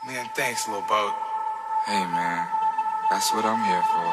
Man, thanks, little boat. Hey, man, that's what I'm here for.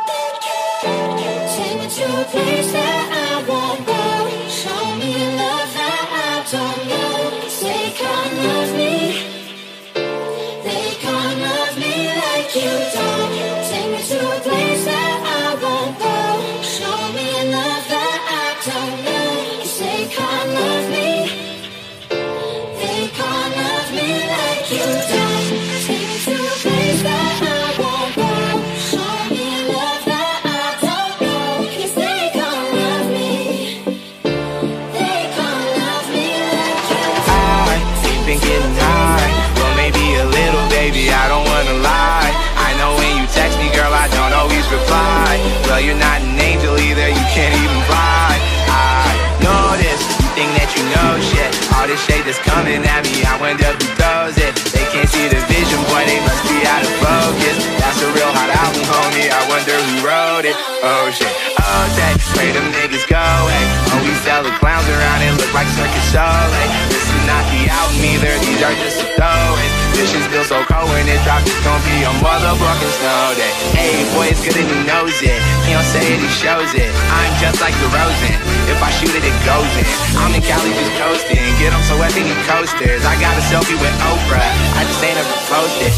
Take me to a place that I won't go. Show me love that I don't know. They can't love me. They can't love me like you don't. Take me to a place that I won't go. Show me love that I don't know. They can't love me. They can't love me like you don't. Take me to a place that I won't go. Show me love that I don't know. 'Cause they can't love me. They can't love me like you don't. I've been getting high. Well, maybe a little, baby, I don't wanna lie. I know when you text me, girl, I don't always reply. Well, you're not an angel either, you can't even fly. I know this, you think that you know shit. All this shade that's coming at me, I wonder who throws it. They can't see the vision, boy, they must be out of focus. That's a real hot album, homie, I wonder who wrote it. Oh shit, okay, pray them niggas go, hey. Oh, we sell the clowns around, it look like Circus Soleil. This is not the album either, these are just a throw-in. This shit's still so cold when it drops, it's gonna be a motherfucking snow day. Hey, boy, it's good and he knows it. He don't say it, he shows it. I'm just like the Rosen. If I shoot it, it goes in. I'm in Cali just coasting. Get him so wet, they need coasters. I got a selfie with Oprah. I just ain't ever posted.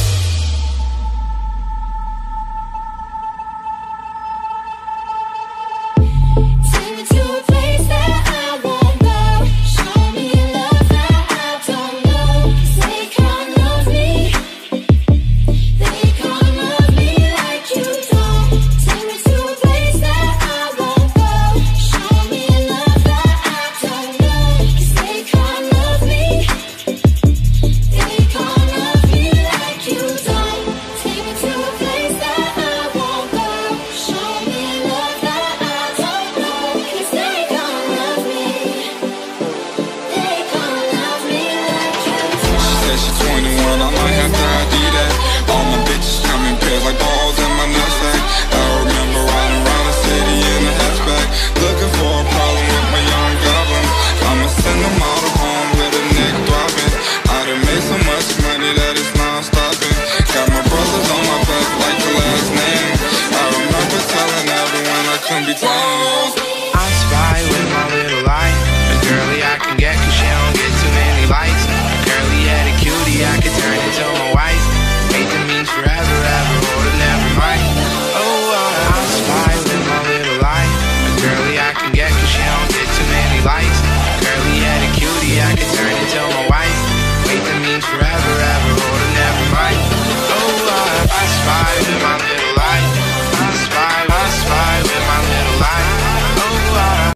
Take me to a place that I won't go. Show me love that I don't know. 'Cause they can't love me. They can't love me like you don't. Take me to a place that I won't go. Show me love that I don't know. 'Cause they can't love me. They can't love me like you don't. Take me to a place that I won't go. Show me love that I don't know. 'Cause they can't love me. They can't love me like you don't. Said she 21, I might have to ID that. All my bitches come in pairs like balls in my nutsack. I remember riding around the city in a hatchback, looking for a problem with my young goblins. I'ma send them all home with a neck throbbing. I done made so much money that it's